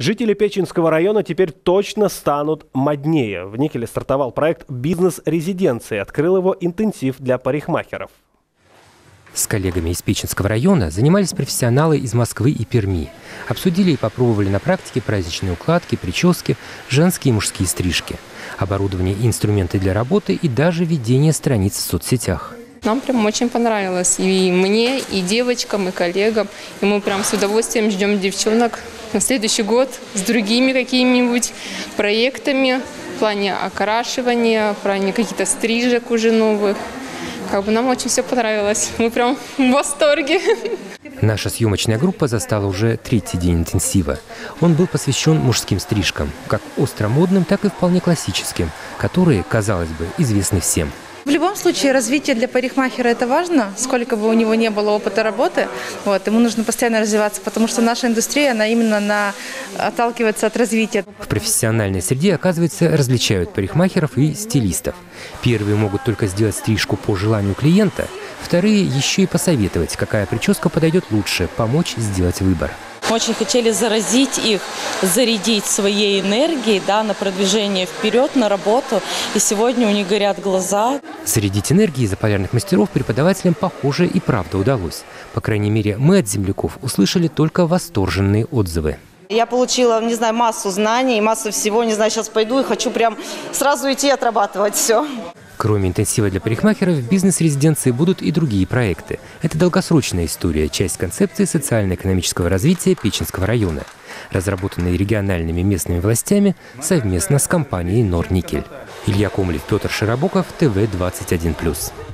Жители Печенского района теперь точно станут моднее. В Никеле стартовал проект «Бизнес-резиденции». Открыл его интенсив для парикмахеров. С коллегами из Печенского района занимались профессионалы из Москвы и Перми. Обсудили и попробовали на практике праздничные укладки, прически, женские и мужские стрижки, оборудование и инструменты для работы и даже ведение страниц в соцсетях. Нам прям очень понравилось. И мне, и девочкам, и коллегам. И мы прям с удовольствием ждем девчонок на следующий год с другими какими-нибудь проектами в плане окрашивания, в плане каких-то стрижек уже новых. Нам очень все понравилось. Мы прям в восторге. Наша съемочная группа застала уже третий день интенсива. Он был посвящен мужским стрижкам, как остромодным, так и вполне классическим, которые, казалось бы, известны всем. В любом случае развитие для парикмахера – это важно, сколько бы у него не было опыта работы. Ему нужно постоянно развиваться, потому что наша индустрия, она именно отталкивается от развития. В профессиональной среде, оказывается, различают парикмахеров и стилистов. Первые могут только сделать стрижку по желанию клиента, вторые еще и посоветовать, какая прическа подойдет лучше, помочь сделать выбор. Мы очень хотели заразить их, зарядить своей энергией, на продвижение вперед, на работу. И сегодня у них горят глаза. Зарядить энергией заполярных мастеров преподавателям, похоже, и правда удалось. По крайней мере, мы от земляков услышали только восторженные отзывы. Я получила, массу знаний, массу всего. Сейчас пойду и хочу прям сразу идти отрабатывать все. Кроме интенсива для парикмахеров, в бизнес-резиденции будут и другие проекты. Это долгосрочная история, часть концепции социально-экономического развития Печенского района, разработанной региональными местными властями совместно с компанией «Норникель». Илья Комлев, Петр Широбоков, ТВ-21+.